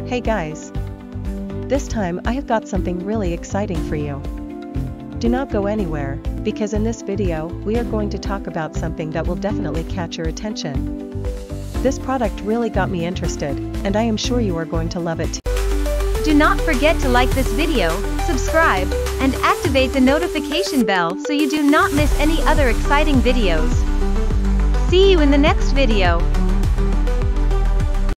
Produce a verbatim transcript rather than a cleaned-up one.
Hey guys! This time I have got something really exciting for you. Do not go anywhere, because in this video, we are going to talk about something that will definitely catch your attention. This product really got me interested, and I am sure you are going to love it too. Do not forget to like this video, subscribe, and activate the notification bell so you do not miss any other exciting videos. See you in the next video.